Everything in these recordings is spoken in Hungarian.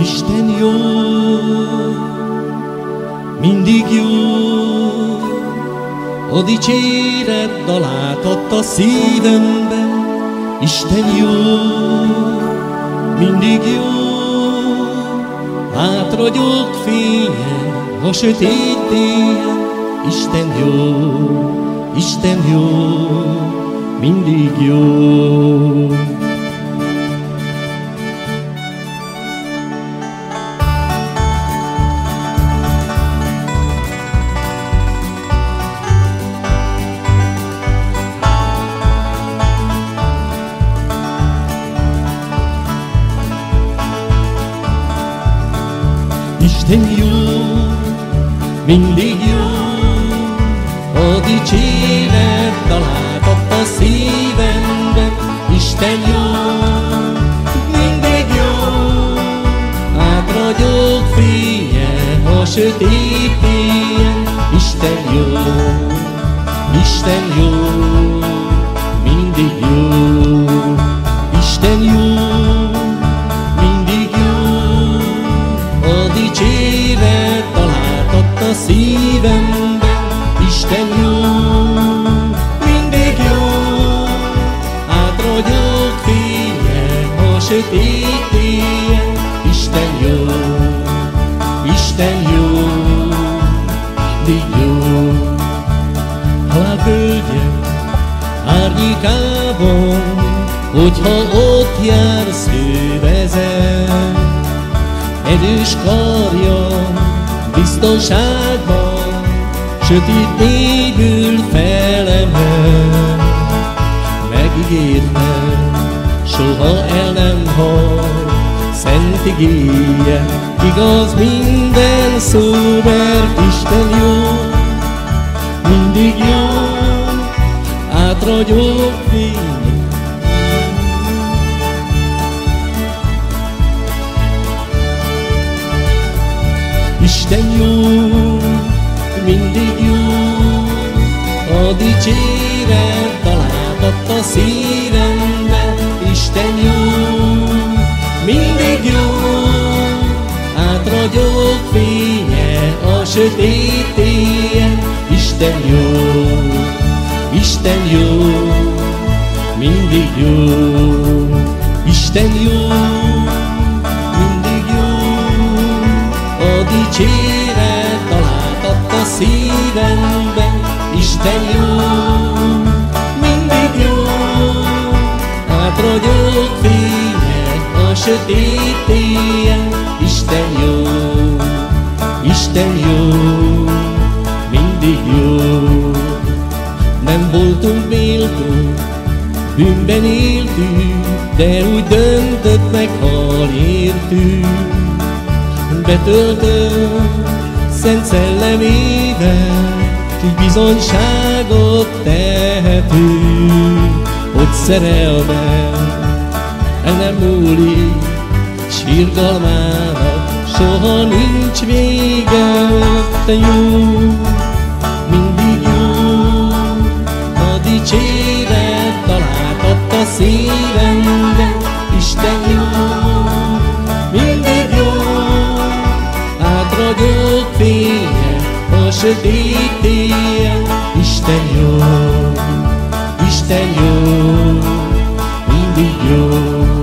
Isten jó, mindig jó, a dicséret dalát adta a szívemben. Isten jó, mindig jó, átragyog fényen a sötét télen. Isten jó, mindig jó. Isten jó, mindig jó, a dicséret dalát adta a szívemben. Isten jó, mindig jó, átragyog fénye a sötét télen. Isten jó, mindig jó. Isten jó, mindig jó, a dicséret dalát adta a szívemben. Isten jó, mindig jó, átragyog fénye a sötét télen. Isten jó, mindig jó. Halálvölgye árnyékában, hogyha ott jársz, ő vezet. Erős karja biztonságban, sötét mélyből felemel. Megígérte, soha el nem hal, szent igéje, igaz minden szó, mert Isten jó, mindig jó, átragyog fény. Isten jó, mindig jó, a dicséret dalát adta a szívemben. Isten jó, mindig jó, átragyog fénye a sötét télen. Isten jó, mindig jó. Isten jó, mindig jó, a dicséret dalát adta a szívemben. Isten jó, mindig jó, átragyog fénye a sötét télen. Isten jó, mindig jó. Nem voltunk méltók, bűnben éltünk, de úgy döntött meg, hal értünk. Betöltött szent szellemével, így bizonyságot tehetünk, hogy szerelme el nem múlik, sírgalmának soha nincs vége. Te jó, mindig jó, a dicséret dalát adta a szívemben. Isten jó, mindig jó, átragyog fénye a sötét télen. Isten jó, mindig jó.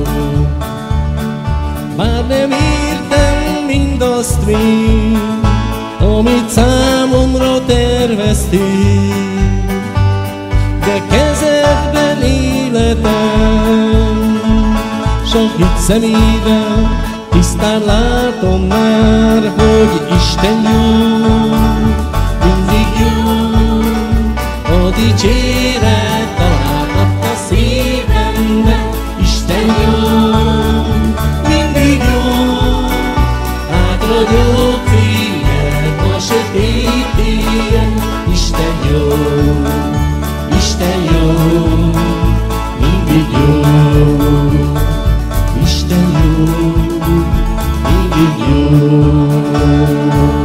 Már nem értem mindazt még, amit számomra terveztél, de kezedben életem, sok hit szemével tisztán látom már, hogy Isten jó, mindig jó, a dicséret dalát adta a szívemben. Isten jó, mindig jó, átragyog fénye a sötét télen. Isten jó, mindig jó. Isten jó, mindig jó.